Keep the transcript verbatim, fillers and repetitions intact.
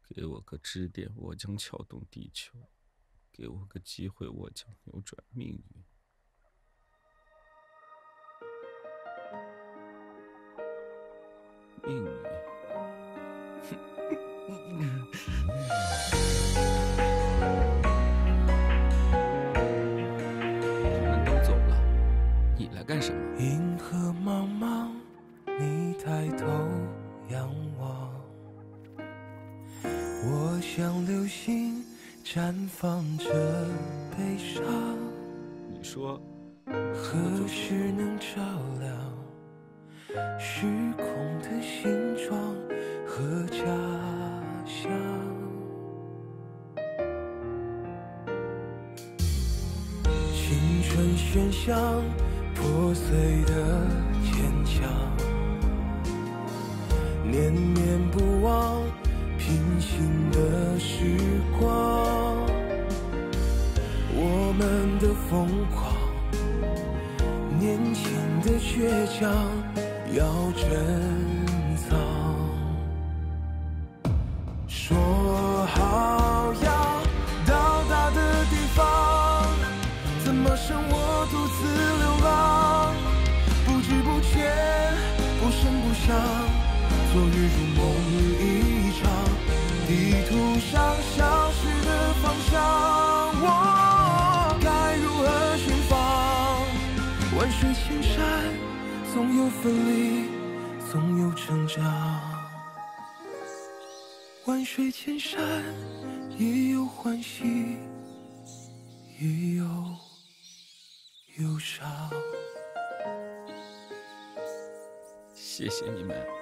给我个支点，我将撬动地球；给我个机会，我将扭转命运。命运，人们都走了，你来干什么？ 银河茫茫，你抬头仰望，我像流星绽放着悲伤。 你说， 何时能照亮时空的形状和家乡？青春喧嚣，破碎的坚强，念念不忘平行的时光。我们的疯狂，年轻的倔强，要珍藏。说好要到达的地方，怎么剩我独自流浪？不知不觉，不声不响，昨日如梦一场，地图上消失的方向，我该如何寻访？万水千山，总有分离，总有成长。万水千山，也有欢喜，也有忧伤。 谢谢你们。